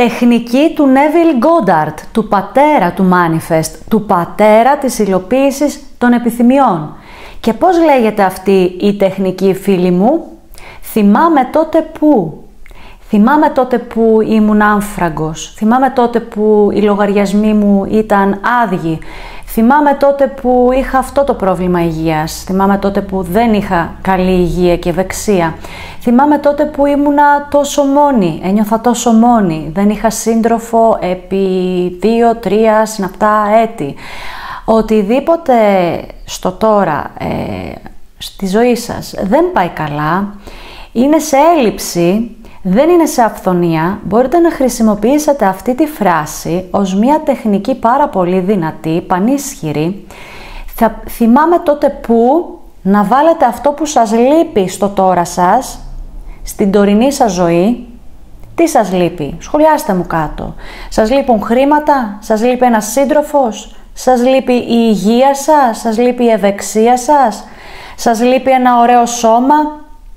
Τεχνική του Neville Goddard, του πατέρα του Manifest, του πατέρα της υλοποίησης των επιθυμιών. Και πώς λέγεται αυτή η τεχνική, φίλοι μου? Θυμάμαι τότε που. Θυμάμαι τότε που ήμουν άμφραγκος. Θυμάμαι τότε που οι λογαριασμοί μου ήταν άδειοι. Θυμάμαι τότε που είχα αυτό το πρόβλημα υγείας. Θυμάμαι τότε που δεν είχα καλή υγεία και ευεξία. Θυμάμαι τότε που ήμουνα τόσο μόνη, ένιωθα τόσο μόνη. Δεν είχα σύντροφο επί 2-3 συναπτά έτη. Οτιδήποτε στο τώρα, στη ζωή σας δεν πάει καλά, είναι σε έλλειψη, δεν είναι σε αυθονία, μπορείτε να χρησιμοποιήσετε αυτή τη φράση ως μια τεχνική πάρα πολύ δυνατή, πανίσχυρη. Θα θυμάμαι τότε που να βάλετε αυτό που σας λείπει στο τώρα σας, στην τωρινή σας ζωή. Τι σας λείπει? Σχολιάστε μου κάτω. Σας λείπουν χρήματα? Σας λείπει ένας σύντροφος? Σας λείπει η υγεία σας? Σας λείπει η ευεξία σας? Σας λείπει ένα ωραίο σώμα?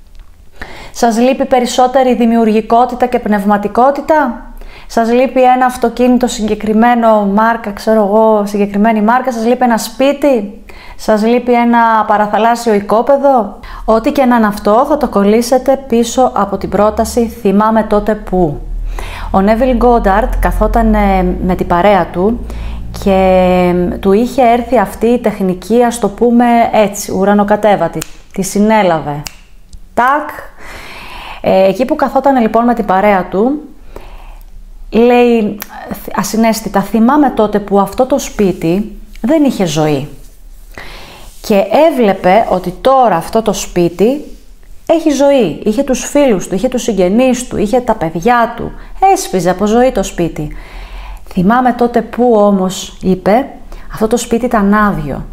Σας λείπει περισσότερη δημιουργικότητα και πνευματικότητα? Σας λείπει ένα αυτοκίνητο συγκεκριμένο μάρκα, ξέρω εγώ, συγκεκριμένη μάρκα? Σας λείπει ένα σπίτι? Σας λείπει ένα παραθαλάσσιο οικόπεδο? Ό,τι και να είναι αυτό θα το κολλήσετε πίσω από την πρόταση «Θυμάμαι τότε που». Ο Neville Goddard καθόταν με την παρέα του και του είχε έρθει αυτή η τεχνική, ας το πούμε έτσι, ουρανοκατέβατη. Τη συνέλαβε. Τάκ. Εκεί που καθόταν λοιπόν με την παρέα του, λέει ασυναίσθητα, θυμάμαι τότε που αυτό το σπίτι δεν είχε ζωή. Και έβλεπε ότι τώρα αυτό το σπίτι έχει ζωή. Είχε τους φίλους του, είχε τους συγγενείς του, είχε τα παιδιά του. Έσφιζε από ζωή το σπίτι. Θυμάμαι τότε που όμως, είπε, αυτό το σπίτι ήταν άδειο.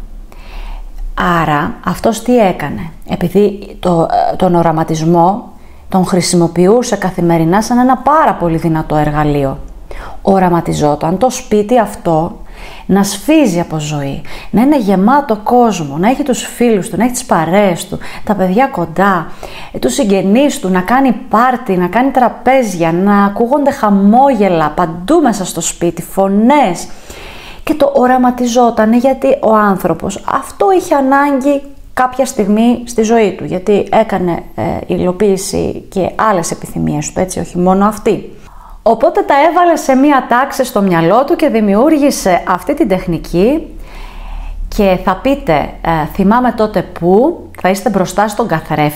Άρα αυτός τι έκανε? Επειδή τον οραματισμό τον χρησιμοποιούσε καθημερινά σαν ένα πάρα πολύ δυνατό εργαλείο. Οραματιζόταν το σπίτι αυτό να σφίζει από ζωή, να είναι γεμάτο κόσμο, να έχει τους φίλους του, να έχει τις παρέες του, τα παιδιά κοντά, τους συγγενείς του, να κάνει πάρτι, να κάνει τραπέζια, να ακούγονται χαμόγελα παντού μέσα στο σπίτι, φωνές. Και το οραματιζόταν γιατί ο άνθρωπος αυτό είχε ανάγκη κάποια στιγμή στη ζωή του, γιατί έκανε υλοποίηση και άλλες επιθυμίες του, έτσι, όχι μόνο αυτή. Οπότε τα έβαλε σε μία τάξη στο μυαλό του και δημιούργησε αυτή την τεχνική και θα πείτε θυμάμαι τότε που, θα είστε μπροστά στον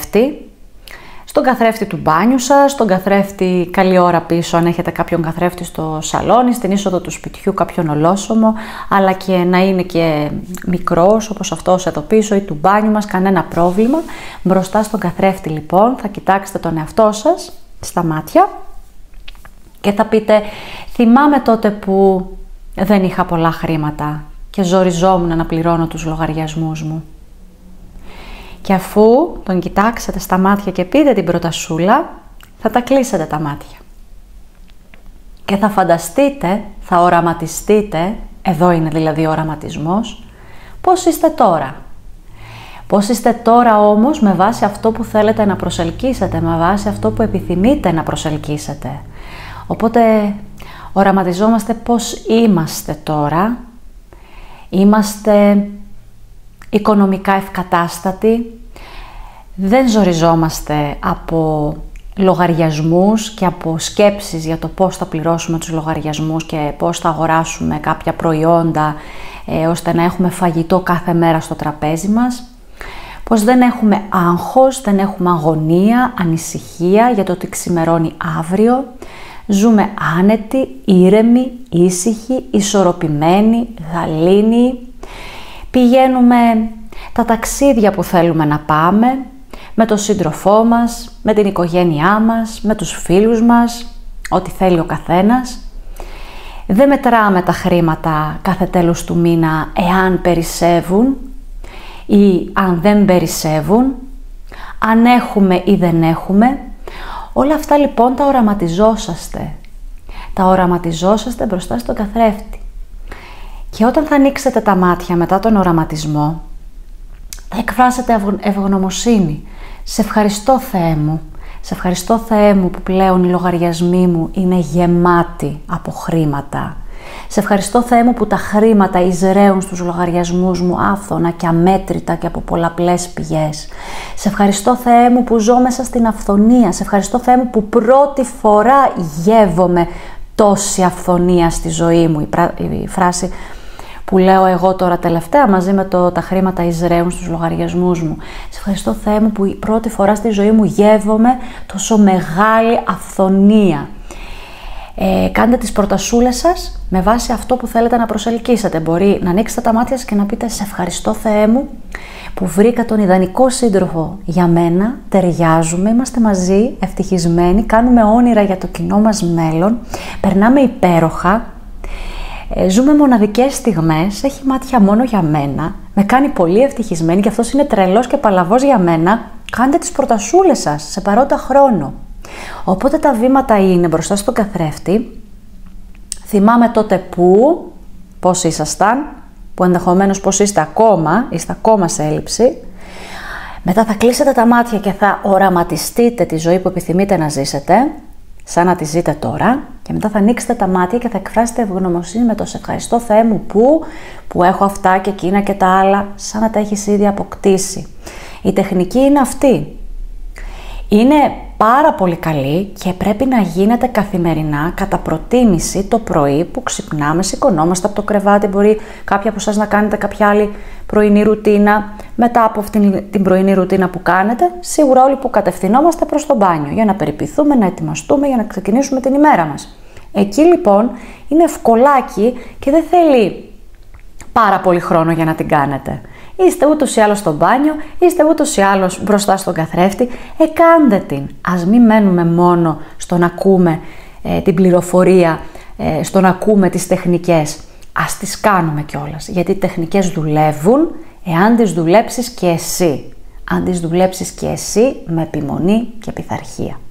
καθρέφτη του μπάνιου σας, στον καθρέφτη καλή ώρα πίσω αν έχετε κάποιον καθρέφτη στο σαλόνι, στην είσοδο του σπιτιού κάποιον ολόσωμο, αλλά και να είναι και μικρός όπως αυτός εδώ πίσω ή του μπάνιου μας, κανένα πρόβλημα. Μπροστά στον καθρέφτη λοιπόν θα κοιτάξετε τον εαυτό σας στα μάτια και θα πείτε θυμάμαι τότε που δεν είχα πολλά χρήματα και ζοριζόμουν να πληρώνω τους λογαριασμούς μου. Και αφού τον κοιτάξετε στα μάτια και πείτε την προτασούλα, θα τα κλείσετε τα μάτια. Και θα φανταστείτε, θα οραματιστείτε, εδώ είναι δηλαδή ο οραματισμός, πώς είστε τώρα. Πώς είστε τώρα όμως με βάση αυτό που θέλετε να προσελκύσετε, με βάση αυτό που επιθυμείτε να προσελκύσετε. Οπότε οραματιζόμαστε πώς είμαστε τώρα. Είμαστε οικονομικά ευκατάστατοι, δεν ζοριζόμαστε από λογαριασμούς και από σκέψεις για το πώς θα πληρώσουμε τους λογαριασμούς και πώς θα αγοράσουμε κάποια προϊόντα ώστε να έχουμε φαγητό κάθε μέρα στο τραπέζι μας, πως δεν έχουμε άγχος, δεν έχουμε αγωνία, ανησυχία για το ότι ξημερώνει αύριο, ζούμε άνετοι, ήρεμοι, ήσυχοι, ισορροπημένοι, γαλήνοι. Πηγαίνουμε τα ταξίδια που θέλουμε να πάμε, με τον σύντροφό μας, με την οικογένειά μας, με τους φίλους μας, ό,τι θέλει ο καθένας. Δεν μετράμε τα χρήματα κάθε τέλος του μήνα εάν περισσεύουν ή αν δεν περισσεύουν, αν έχουμε ή δεν έχουμε. Όλα αυτά λοιπόν τα οραματιζόσαστε. Τα οραματιζόσαστε μπροστά στον καθρέφτη. Και όταν θα ανοίξετε τα μάτια μετά τον οραματισμό, θα εκφράσετε ευγνωμοσύνη. Σε ευχαριστώ Θεέ μου. Σε ευχαριστώ Θεέ μου που πλέον οι λογαριασμοί μου είναι γεμάτοι από χρήματα. Σε ευχαριστώ Θεέ μου που τα χρήματα εισραίουν στους λογαριασμούς μου άφθονα και αμέτρητα και από πολλαπλές πηγές. Σε ευχαριστώ Θεέ μου που ζω μέσα στην αυθονία. Σε ευχαριστώ Θεέ μου που πρώτη φορά γεύομαι τόση αυθονία στη ζωή μου. Η φράση που λέω εγώ τώρα τελευταία μαζί με τα χρήματα εισραίουν στους λογαριασμούς μου. Σε ευχαριστώ Θεέ μου που πρώτη φορά στη ζωή μου γεύομαι τόσο μεγάλη αυθονία. Κάντε τις προτασούλες σας με βάση αυτό που θέλετε να προσελκύσετε. Μπορεί να ανοίξετε τα μάτια σας και να πείτε σε ευχαριστώ Θεέ μου που βρήκα τον ιδανικό σύντροφο για μένα, ταιριάζουμε, είμαστε μαζί, ευτυχισμένοι, κάνουμε όνειρα για το κοινό μας μέλλον, περνάμε υπέροχα, ζούμε μοναδικές στιγμές, έχει μάτια μόνο για μένα, με κάνει πολύ ευτυχισμένη και αυτός είναι τρελός και παλαβός για μένα. Κάντε τις προτασούλες σας σε παρόντα χρόνο. Οπότε τα βήματα είναι μπροστά στον καθρέφτη. Θυμάμαι τότε πώς ήσασταν, που ενδεχομένως πώς είστε ακόμα σε έλλειψη. Μετά θα κλείσετε τα μάτια και θα οραματιστείτε τη ζωή που επιθυμείτε να ζήσετε, σαν να τη ζείτε τώρα. Και μετά θα ανοίξετε τα μάτια και θα εκφράσετε ευγνωμοσύνη με το σε ευχαριστώ Θεέ μου που έχω αυτά και εκείνα και τα άλλα, σαν να τα έχεις ήδη αποκτήσει. Η τεχνική είναι αυτή. Είναι πάρα πολύ καλή και πρέπει να γίνεται καθημερινά, κατά προτίμηση το πρωί που ξυπνάμε, σηκωνόμαστε από το κρεβάτι. Μπορεί κάποια από εσάς να κάνετε κάποια άλλη πρωινή ρουτίνα. Μετά από αυτήν την πρωινή ρουτίνα που κάνετε, σίγουρα όλοι που κατευθυνόμαστε προς το μπάνιο για να περιποιηθούμε, να ετοιμαστούμε, για να ξεκινήσουμε την ημέρα μας. Εκεί λοιπόν είναι ευκολάκι και δεν θέλει πάρα πολύ χρόνο για να την κάνετε. Είστε ούτως ή άλλως στο μπάνιο, είστε ούτως ή άλλως μπροστά στον καθρέφτη, κάντε την. Ας μην μένουμε μόνο στο να ακούμε την πληροφορία, στο να ακούμε τις τεχνικές. Ας τις κάνουμε κιόλας, γιατί οι τεχνικές δουλεύουν εάν τις δουλέψεις και εσύ. Αν τις δουλέψεις και εσύ με επιμονή και πειθαρχία.